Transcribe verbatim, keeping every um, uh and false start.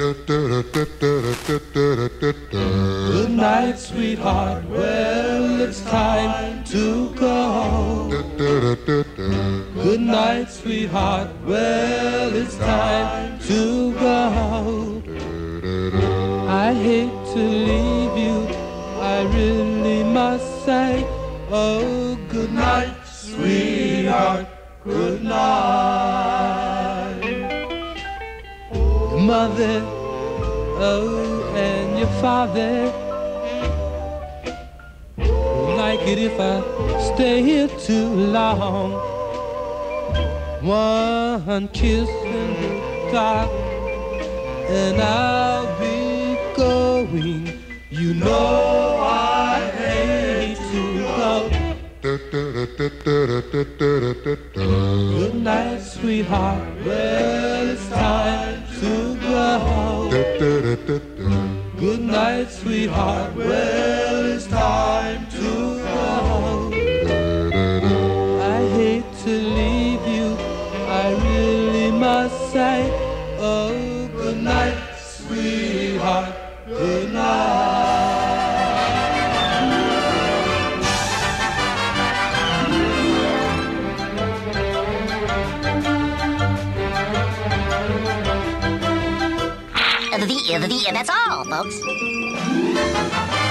Good night, sweetheart. Well, it's time to go. Good night, sweetheart. Well, it's time to go. I hate to leave you, I really must say, oh, good night, sweetheart, good night. Your mother, oh, and your father won't like it if I stay here too long. One kiss in the dark and I'll be going. You know I hate to go. Good night, sweetheart. Well, it's time to go. Good night, sweetheart. Well, it's time to go. I hate to leave you, I really must say, oh, good night, sweetheart, good night. The, the, the, that's all, folks.